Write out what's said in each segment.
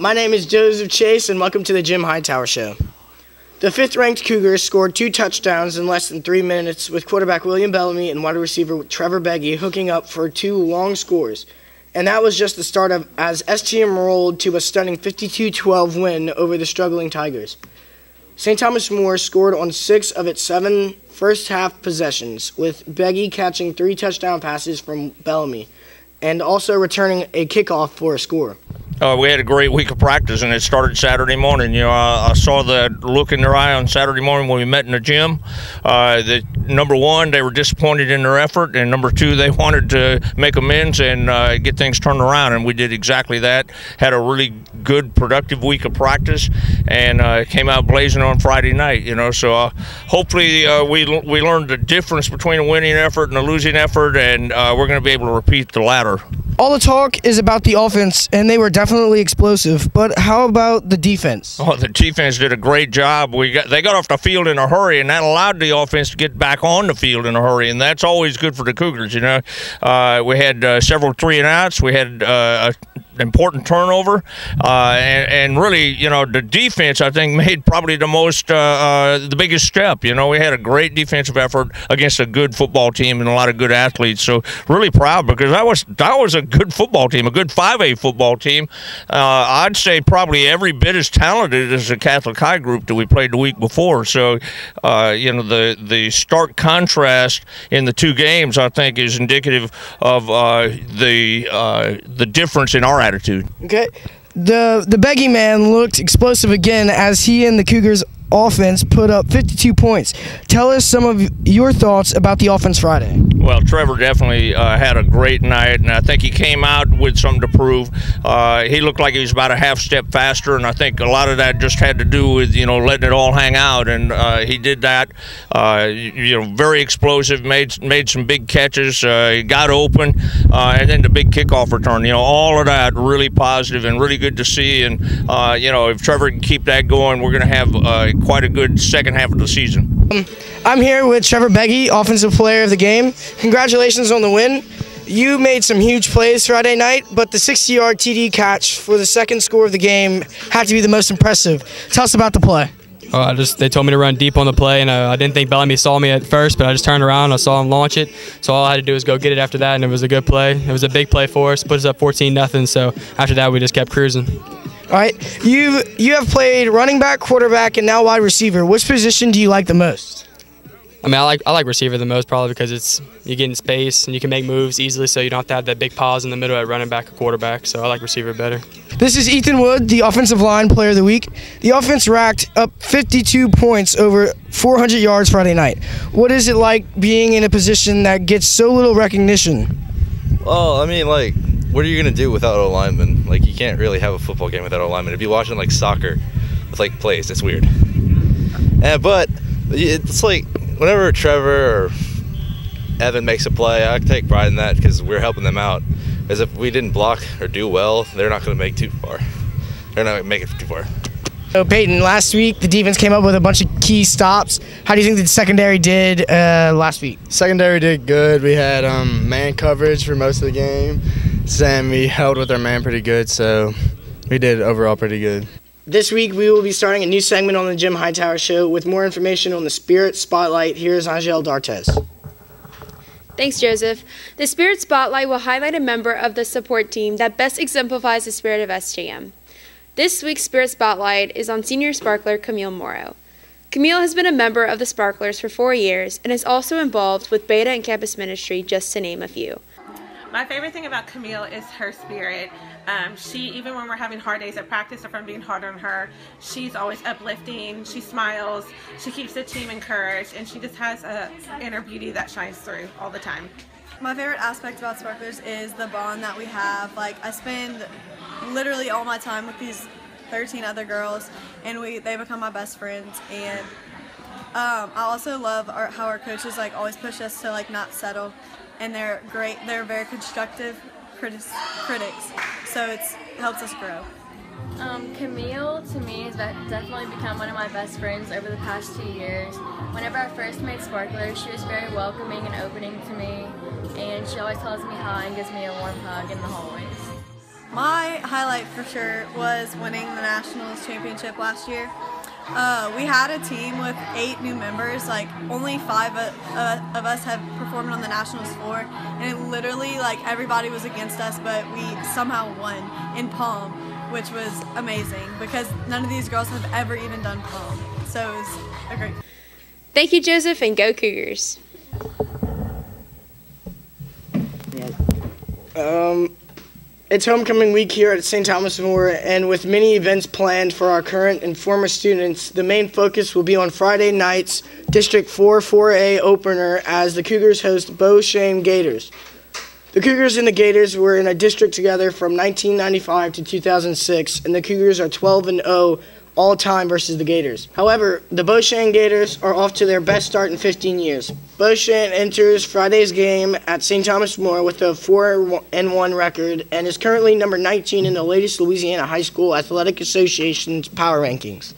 My name is Joseph Chase, and welcome to the Hightower Show. The 5th-ranked Cougars scored 2 touchdowns in less than 3 minutes, with quarterback William Bellamy and wide receiver Trevor Beggy hooking up for 2 long scores. And that was just the start of as STM rolled to a stunning 52-12 win over the struggling Tigers. St. Thomas More scored on 6 of its 7 first-half possessions, with Beggy catching 3 touchdown passes from Bellamy and also returning a kickoff for a score. We had a great week of practice, and it started Saturday morning. I saw the look in their eye on Saturday morning when we met in the gym. Number one, they were disappointed in their effort, and number two, they wanted to make amends and get things turned around, and we did exactly that. Had a really good, productive week of practice, and came out blazing on Friday night. So hopefully we learned the difference between a winning effort and a losing effort, and we're going to be able to repeat the latter. All the talk is about the offense, and they were definitely explosive. But how about the defense? Oh, the defense did a great job. They got off the field in a hurry, and that allowed the offense to get back on the field in a hurry, and that's always good for the Cougars. We had several 3-and-outs. We had an important turnover, and really, the defense, I think, made probably the biggest step. We had a great defensive effort against a good football team and a lot of good athletes. So really proud, because that was a good football team, a good 5A football team. I'd say probably every bit as talented as the Catholic High group that we played the week before. So, the stark contrast in the 2 games, I think, is indicative of the difference in our attitude. Okay. The Beggy man looked explosive again as he and the Cougars offense put up 52 points. Tell us some of your thoughts about the offense Friday. Well, Trevor definitely had a great night, and I think he came out with something to prove. He looked like he was about a half step faster, and I think a lot of that just had to do with, letting it all hang out, and he did that. Very explosive, made some big catches, he got open, and then the big kickoff return. All of that really positive and really good to see, and, if Trevor can keep that going, we're going to have quite a good second half of the season. I'm here with Trevor Beggy, Offensive Player of the Game. Congratulations on the win. You made some huge plays Friday night, but the 60-yard TD catch for the second score of the game had to be the most impressive. Tell us about the play. They told me to run deep on the play, and I didn't think Bellamy saw me at first, but I just turned around, I saw him launch it, so all I had to do was go get it after that, and it was a good play. It was a big play for us, put us up 14-0, so after that we just kept cruising. All right, you have played running back, quarterback, and now wide receiver. Which position do you like the most? I mean, I like receiver the most, probably because you get in space and you can make moves easily, so you don't have to have that big pause in the middle at running back or quarterback. So I like receiver better. This is Ethan Wood, the Offensive Line Player of the Week. The offense racked up 52 points over 400 yards Friday night. What is it like being in a position that gets so little recognition? Well, I mean, what are you going to do without a lineman? You can't really have a football game without a lineman. If you're watching, soccer with, plays, it's weird. But it's whenever Trevor or Evan makes a play, I take pride in that because we're helping them out. Because if we didn't block or do well, they're not going to make too far. They're not going to make it too far. So, Peyton, last week the defense came up with a bunch of key stops. How do you think the secondary did last week? Secondary did good. We had man coverage for most of the game, and we held with our man pretty good, so we did overall pretty good. This week we will be starting a new segment on the Hightower Show. With more information on the Spirit Spotlight, here's Angel D'Artes. Thanks, Joseph. The Spirit Spotlight will highlight a member of the support team that best exemplifies the spirit of STM. This week's Spirit Spotlight is on senior sparkler Camille Morrow. Camille has been a member of the Sparklers for 4 years and is also involved with Beta and Campus Ministry, just to name a few. My favorite thing about Camille is her spirit. She, even when we're having hard days at practice, if I'm being hard on her, she's always uplifting, she smiles, she keeps the team encouraged, and she just has an inner beauty that shines through all the time. My favorite aspect about Sparklers is the bond that we have. I spend literally all my time with these 13 other girls, and they become my best friends. And I also love how our coaches always push us to not settle, and they're great. They're very constructive critics, so it helps us grow. Camille, to me, has definitely become one of my best friends over the past 2 years. Whenever I first made Sparklers, she was very welcoming and opening to me, and she always tells me hi and gives me a warm hug in the hallways. My highlight for sure was winning the Nationals championship last year. We had a team with 8 new members, like only 5 of us have performed on the Nationals floor, and it literally, like, everybody was against us, but we somehow won in Palm, which was amazing because none of these girls have ever even done Palm. So it was a great. Thank you, Joseph, and go Cougars. It's homecoming week here at St. Thomas More, and with many events planned for our current and former students, the main focus will be on Friday night's District 4 4A opener as the Cougars host Beau Chene Gators. The Cougars and the Gators were in a district together from 1995 to 2006, and the Cougars are 12-0 all-time versus the Gators. However, the Beau Chene Gators are off to their best start in 15 years. Beau Chene enters Friday's game at St. Thomas More with a 4-1 record and is currently number 19 in the latest Louisiana High School Athletic Association's power rankings.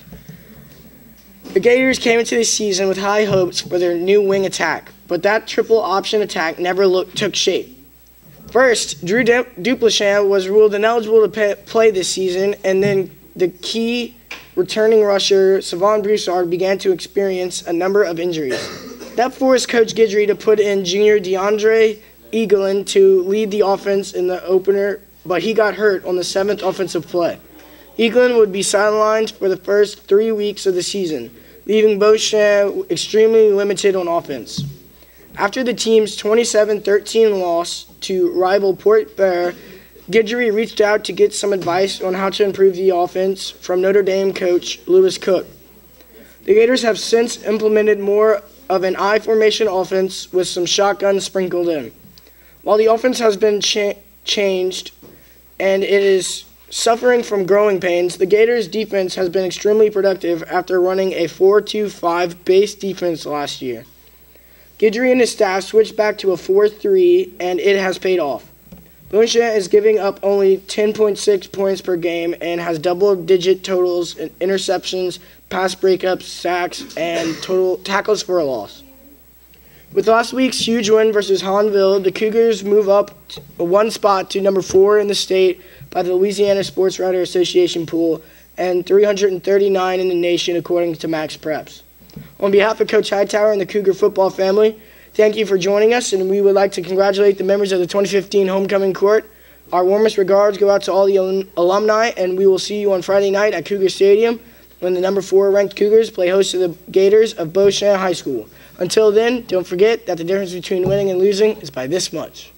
The Gators came into the season with high hopes for their new wing attack, but that triple option attack never took shape. First, Drew Duplichamp was ruled ineligible to play this season, and then the key returning rusher, Savon Broussard, began to experience a number of injuries. That forced Coach Guidry to put in junior DeAndre Eaglin to lead the offense in the opener, but he got hurt on the 7th offensive play. Eaglin would be sidelined for the first 3 weeks of the season, leaving Beau Chene extremely limited on offense. After the team's 27-13 loss to rival Port Bear, Guidry reached out to get some advice on how to improve the offense from Notre Dame coach Lewis Cook. The Gators have since implemented more of an I formation offense with some shotguns sprinkled in. While the offense has been changed and it is suffering from growing pains, the Gators' defense has been extremely productive after running a 4-2-5 base defense last year. Guidry and his staff switched back to a 4-3, and it has paid off. Beau Chene is giving up only 10.6 points per game and has double-digit totals in interceptions, pass breakups, sacks, and total tackles for a loss. With last week's huge win versus Hahnville, the Cougars move up one spot to number 4 in the state by the Louisiana Sports Writer Association pool and 339 in the nation according to Max Preps. On behalf of Coach Hightower and the Cougar football family, thank you for joining us, and we would like to congratulate the members of the 2015 homecoming court. Our warmest regards go out to all the alumni, and we will see you on Friday night at Cougar Stadium when the number 4 ranked Cougars play host to the Gators of Beau Chene High School. Until then, don't forget that the difference between winning and losing is by this much.